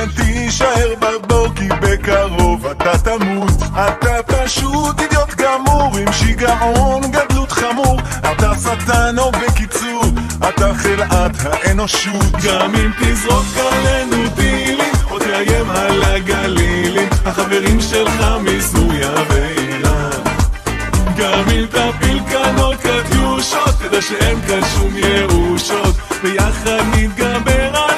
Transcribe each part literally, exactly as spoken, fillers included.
תישאר בבור כי בקרוב אתה תמות. אתה פשוט אידיוט גמור עם שיגעון גדלות חמור. אתה שטן או בקיצור אתה חלאת האנושות. גם אם תזרוק עלינו טילים או תאיים על הגלילים, החברים שלך מסוריה ואיראן. גם אם תפיל כאן עוד קטיושות תדע שאין כאן שום ירושות, ויחד נתגבר על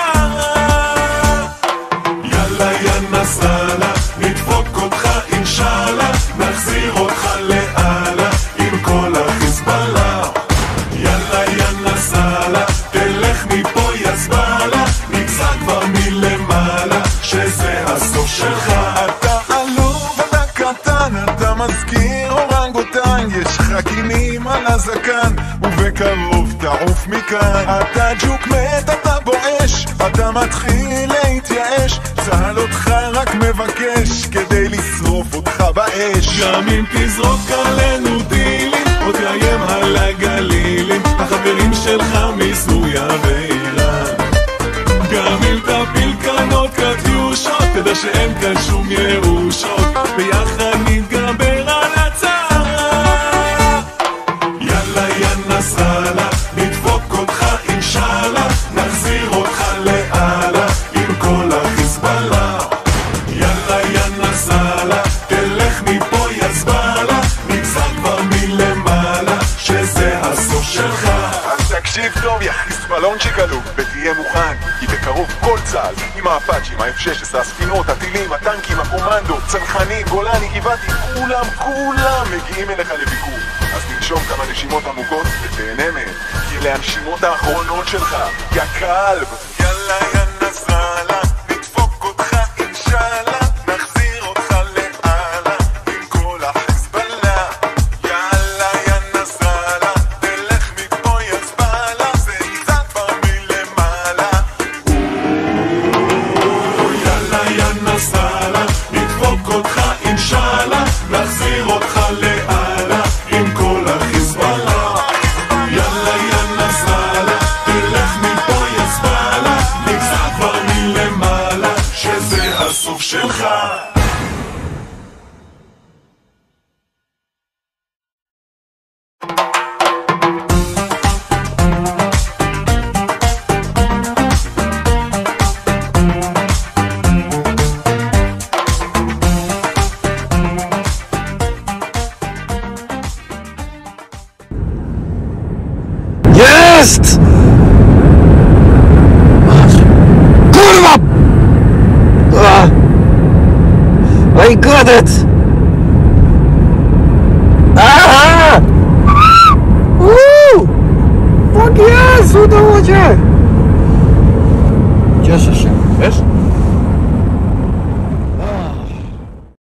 הצרה. יאללה יא נסראללה נדפוק אותך אינשאללה, נחזיר אותך לאללה עם כל החיזבאללה. יאללה יא נסראללה תלך מפה יא זבאללה, נגזר כבר מלמעלה שזה הסוף שלך. אתה עלוב אתה קטן אתה מזכיר אורנגוטן, יש לך קינים על הזקן ובקרוב תעוף מכאן. אתה ג'וק מת אתה בואש אתה מתחיל להתייאש, צהל אותך רק מבקש כדי לשרוף אותך באש. גם אם תזרוק עלינו טילים או תאיים על הגלילים, החברים שלך מסוריה ואיראן. גם אם תפיל כאן עוד קטיושות תדע שאין כאן שום ירושות, ביחד נתגבר על הצרה. יאללה יא נסראללה נדפוק אותך אינשאללה, נחזיר אותך לאללה עם כל החיזבאללה. יאללה יא נסראללה תלך מפה יא זבאללה, נגזר כבר מלמעלה שזה הסוף שלך. אז תקשיב טוב יא חיזבאלון שקלוב ותהיה מוכן, כי בקרוב כל צה"ל עם האפאצ'ים, ה-אף שש עשרה, הספינות, הטילים, הטנקים, הקומנדו, צנחנים, גולני, גבעתי, כולם כולם מגיעים אליך לביקור. אז תנשום כמה נשימות עמוקות ותהנה מהם, כי אלה הנשימות האחרונות שלך, יא כלב. יאללה יא נסראללה נדפוק אותך אינשאללה, נחזיר אותך לאללה עם כל החיזבאללה. יאללה יא נסראללה תלך מפה יא זבאללה, זה נגזר כבר מלמעלה. יאללה יא נסראללה נדפוק אותך אינשאללה, נחזיר אותך לאללה עם כל החיזבאללה. יאללה יא נסראללה תלך מפה יא זבאללה, נגזר כבר מלמעלה שזה הסוף שלך. Jest! Kurwa! I got it!